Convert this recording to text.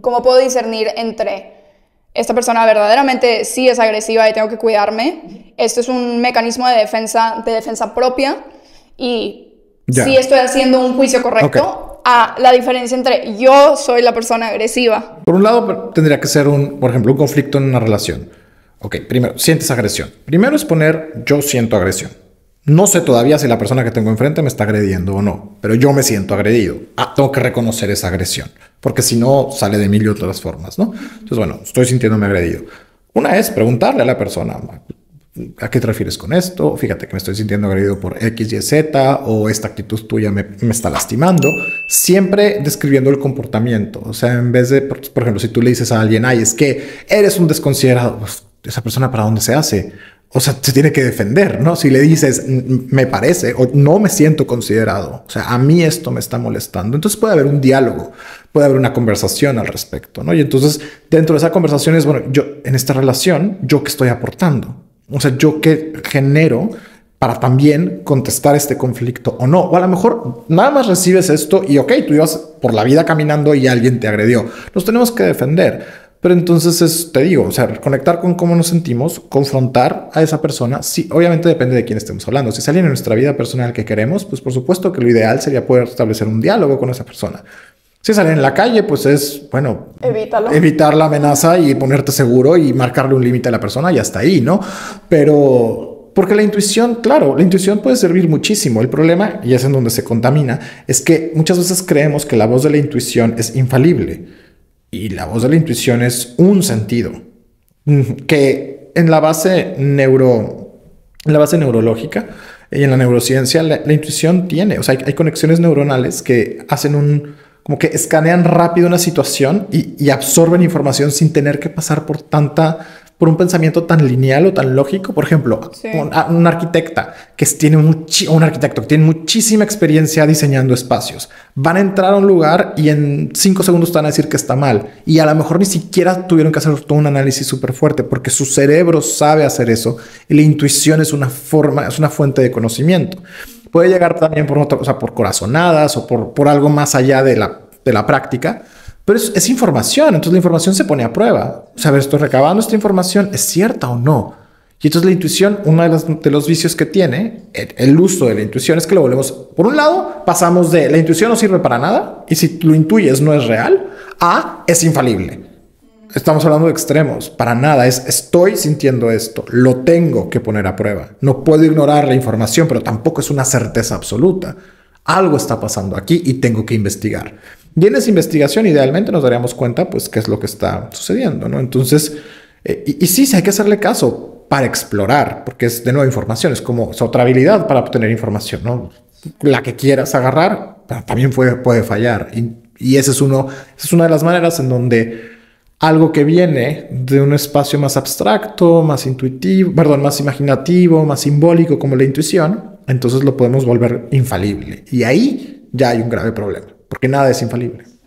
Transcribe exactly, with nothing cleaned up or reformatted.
¿Cómo puedo discernir entre esta persona verdaderamente sí es agresiva y tengo que cuidarme? Esto es un mecanismo de defensa, de defensa propia y ya. sí estoy haciendo un juicio correcto. Okay. A la diferencia entre yo soy la persona agresiva. Por un lado, tendría que ser, un, por ejemplo, un conflicto en una relación. Ok, primero, sientes agresión. Primero es poner yo siento agresión. No sé todavía si la persona que tengo enfrente me está agrediendo o no, pero yo me siento agredido. Ah, tengo que reconocer esa agresión, porque si no, sale de mil y otras formas, ¿no? Entonces, bueno, estoy sintiéndome agredido. Una es preguntarle a la persona, ¿a qué te refieres con esto? Fíjate que me estoy sintiendo agredido por X, Y, Z, o esta actitud tuya me, me está lastimando. Siempre describiendo el comportamiento. O sea, en vez de, por, por ejemplo, si tú le dices a alguien, ay, es que eres un desconsiderado, pues, esa persona ¿para dónde se hace? O sea, se tiene que defender, ¿no? Si le dices, me parece, o no me siento considerado, o sea, a mí esto me está molestando. Entonces puede haber un diálogo, puede haber una conversación al respecto, ¿no? Y entonces, dentro de esa conversación es, bueno, yo, en esta relación, ¿yo qué estoy aportando? O sea, ¿yo qué genero para también contestar este conflicto o no? O a lo mejor nada más recibes esto y, ok, tú ibas por la vida caminando y alguien te agredió. Nos tenemos que defender. Pero entonces es, te digo, o sea, conectar con cómo nos sentimos, confrontar a esa persona. Sí, obviamente depende de quién estemos hablando. Si es alguien en nuestra vida personal que queremos, pues por supuesto que lo ideal sería poder establecer un diálogo con esa persona. Si es alguien en la calle, pues es, bueno, Evítalo. evitar la amenaza y ponerte seguro y marcarle un límite a la persona y hasta ahí, ¿no? Pero porque la intuición, claro, la intuición puede servir muchísimo. El problema, y es en donde se contamina, es que muchas veces creemos que la voz de la intuición es infalible. Y la voz de la intuición es un sentido que en la base neuro, en la base neurológica y en la neurociencia, la, la intuición tiene, o sea, hay, hay conexiones neuronales que hacen un, como que escanean rápido una situación y, y absorben información sin tener que pasar por tanta, por un pensamiento tan lineal o tan lógico. Por ejemplo, sí. un, un arquitecta que tiene muchi, un arquitecto que tiene muchísima experiencia diseñando espacios. Van a entrar a un lugar y en cinco segundos te van a decir que está mal. Y a lo mejor ni siquiera tuvieron que hacer todo un análisis súper fuerte porque su cerebro sabe hacer eso. Y la intuición es una forma, es una fuente de conocimiento. Puede llegar también por, otro, o sea, por corazonadas o por, por algo más allá de la, de la práctica. Pero es, es información, entonces la información se pone a prueba. O sea, a ver, estoy recabando esta información, ¿es cierta o no? Y entonces la intuición, uno de, las, de los vicios que tiene, el, el uso de la intuición es que lo volvemos... Por un lado, pasamos de la intuición no sirve para nada, y si lo intuyes no es real, a es infalible. Estamos hablando de extremos, para nada, es estoy sintiendo esto, lo tengo que poner a prueba. No puedo ignorar la información, pero tampoco es una certeza absoluta. Algo está pasando aquí y tengo que investigar. Y en esa investigación, idealmente, nos daríamos cuenta, pues, qué es lo que está sucediendo, ¿no? Entonces, eh, y, y sí, sí, hay que hacerle caso para explorar, porque es, de nuevo, información. Es como es otra habilidad para obtener información, ¿no? La que quieras agarrar, también puede, puede fallar. Y, y ese es uno, esa es una de las maneras en donde algo que viene de un espacio más abstracto, más intuitivo, perdón, más imaginativo, más simbólico, como la intuición, entonces lo podemos volver infalible. Y ahí ya hay un grave problema, porque nada es infalible.